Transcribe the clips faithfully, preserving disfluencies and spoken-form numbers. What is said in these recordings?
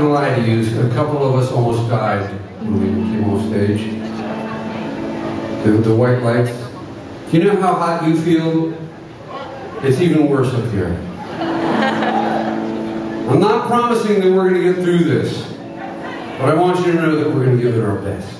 gonna lie to you, a couple of us almost died when we came off stage. The, the white lights. Do you know how hot you feel? It's even worse up here. I'm not promising that we're gonna get through this, but I want you to know that we're gonna give it our best.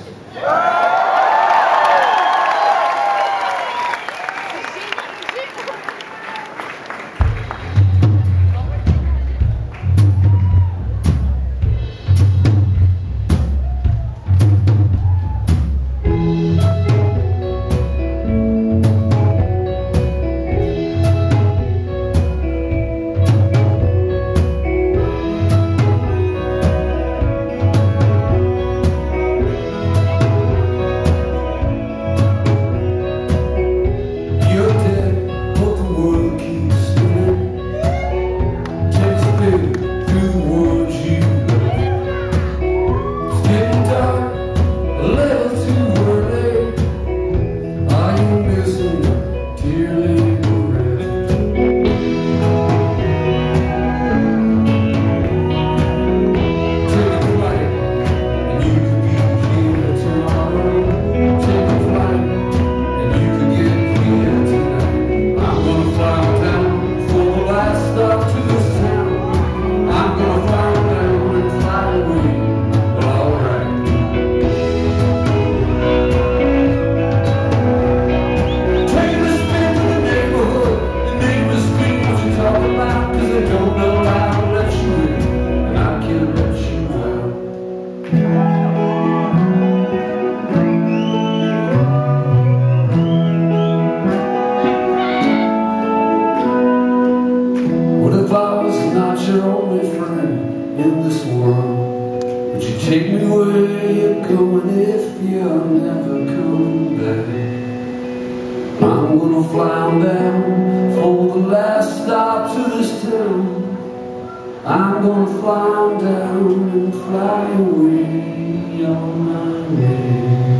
Your only friend in this world, would you take me where you're going if you're never coming back? I'm gonna fly on down for the last stop to this town. I'm gonna fly on down and fly away on my way.